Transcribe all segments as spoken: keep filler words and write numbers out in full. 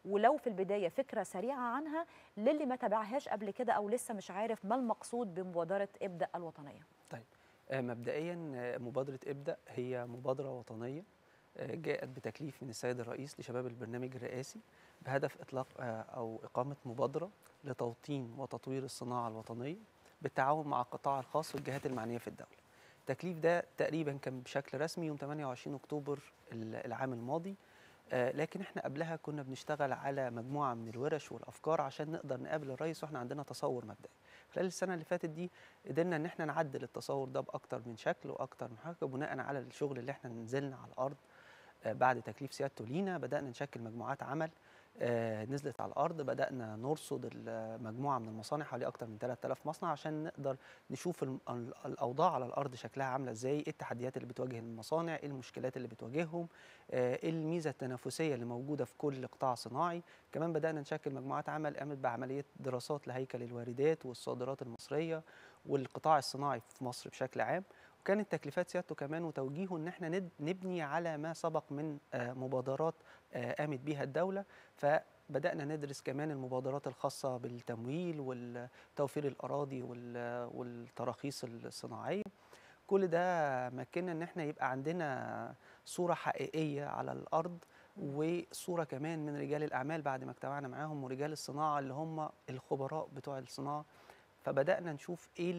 ولو في البدايه فكره سريعه عنها للي ما تابعهاش قبل كده او لسه مش عارف ما المقصود بمبادره ابدأ الوطنيه. طيب مبدئيا مبادره ابدأ هي مبادره وطنيه جاءت بتكليف من السيد الرئيس لشباب البرنامج الرئاسي بهدف إطلاق أو إقامة مبادرة لتوطين وتطوير الصناعة الوطنية بالتعاون مع القطاع الخاص والجهات المعنية في الدولة. التكليف ده تقريبا كان بشكل رسمي يوم ثمانية وعشرين أكتوبر العام الماضي، لكن احنا قبلها كنا بنشتغل على مجموعة من الورش والأفكار عشان نقدر نقابل الرئيس واحنا عندنا تصور مبدئي. خلال السنة اللي فاتت دي قدرنا ان احنا نعدل التصور ده بأكتر من شكل وأكتر من حاجة بناء على الشغل اللي احنا نزلنا على الأرض. بعد تكليف سيادته لينا بدأنا نشكل مجموعات عمل آه نزلت على الأرض، بدأنا نرصد مجموعة من المصانع حوالي أكتر من ثلاثة آلاف مصنع عشان نقدر نشوف الأوضاع على الأرض شكلها عاملة إزاي، إيه التحديات اللي بتواجه المصانع، إيه المشكلات اللي بتواجههم، آه إيه الميزة التنافسية اللي موجودة في كل قطاع صناعي. كمان بدأنا نشكل مجموعات عمل قامت بعملية دراسات لهيكل الواردات والصادرات المصرية والقطاع الصناعي في مصر بشكل عام. وكانت تكليفات سيادته كمان وتوجيهه ان احنا نبني على ما سبق من مبادرات قامت بها الدوله، فبدانا ندرس كمان المبادرات الخاصه بالتمويل وتوفير الاراضي والتراخيص الصناعيه. كل ده مكننا ان احنا يبقى عندنا صوره حقيقيه على الارض وصوره كمان من رجال الاعمال بعد ما اجتمعنا معاهم ورجال الصناعه اللي هم الخبراء بتوع الصناعه. فبدانا نشوف ايه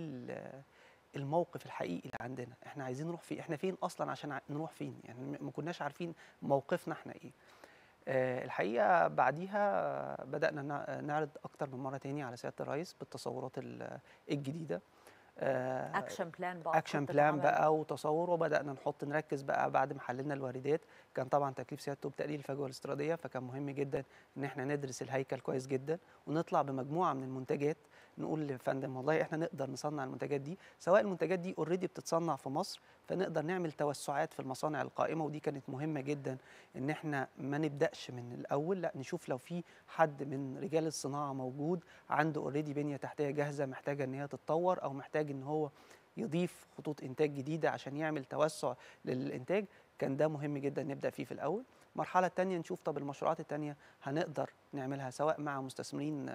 الموقف الحقيقي اللي عندنا، احنا عايزين نروح فين، احنا فين اصلا عشان نروح فين، يعني ما كناش عارفين موقفنا احنا ايه. أه الحقيقه بعديها بدانا نعرض اكتر من مره تاني على سياده الرئيس بالتصورات الجديده، اكشن بلان بقى اكشن بلان بقى وتصور، وبدانا نحط نركز بقى بعد ما حللنا الواردات. كان طبعا تكليف سيادته بتقليل الفجوه الاستيراديه، فكان مهم جدا ان احنا ندرس الهيكل كويس جدا ونطلع بمجموعه من المنتجات نقول لفندم والله احنا نقدر نصنع المنتجات دي، سواء المنتجات دي اوريدي بتتصنع في مصر فنقدر نعمل توسعات في المصانع القائمه، ودي كانت مهمه جدا ان احنا ما نبداش من الاول، لا نشوف لو في حد من رجال الصناعه موجود عنده اوريدي بنيه تحتيه جاهزه محتاجه ان هي تتطور او محتاج ان هو يضيف خطوط انتاج جديده عشان يعمل توسع للانتاج. كان ده مهم جدا نبدا فيه في الاول. المرحله الثانيه نشوف طب المشروعات الثانيه هنقدر نعملها سواء مع مستثمرين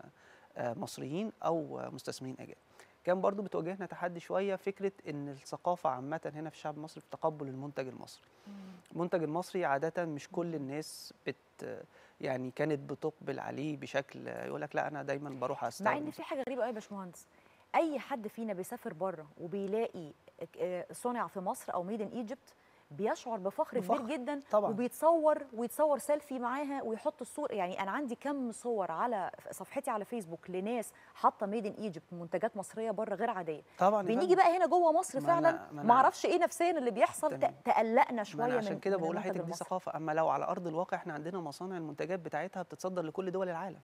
مصريين او مستثمرين اجانب. كان برضو بتواجهنا تحدي شويه فكره ان الثقافه عامه هنا في الشعب المصري في تقبل المنتج المصري. المنتج المصري عاده مش كل الناس بت يعني كانت بتقبل عليه بشكل يقول لك لا انا دايما بروح استورد. مع ان في حاجه غريبه قوي يا باشمهندس، اي حد فينا بيسافر بره وبيلاقي صنع في مصر او ميد ان ايجيبت بيشعر بفخر, بفخر كبير جدا طبعا. وبيتصور ويتصور سيلفي معاها ويحط الصور. يعني انا عندي كم صور على صفحتي على فيسبوك لناس حاطه ميد ان ايجيبت منتجات مصريه بره غير عاديه. طبعا بنيجي بقى هنا جوه مصر فعلا ما اعرفش ايه نفسيا اللي بيحصل، تقلقنا شويه من عشان كده بقول لحضرتك دي ثقافه. اما لو على ارض الواقع احنا عندنا مصانع المنتجات بتاعتها بتتصدر لكل دول العالم.